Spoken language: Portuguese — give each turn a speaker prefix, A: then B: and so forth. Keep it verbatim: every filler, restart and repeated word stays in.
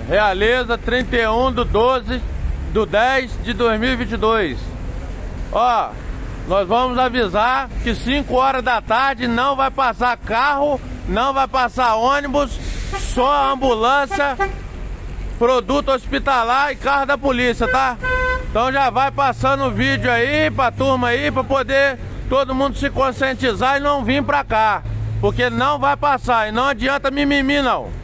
A: Realeza, trinta e um do doze do dez de dois mil e vinte e dois. Ó, nós vamos avisar que cinco horas da tarde não vai passar carro, não vai passar ônibus, só ambulância, produto hospitalar e carro da polícia, tá? Então já vai passando o vídeo aí pra turma aí, pra poder todo mundo se conscientizar e não vir pra cá, porque não vai passar e não adianta mimimi não.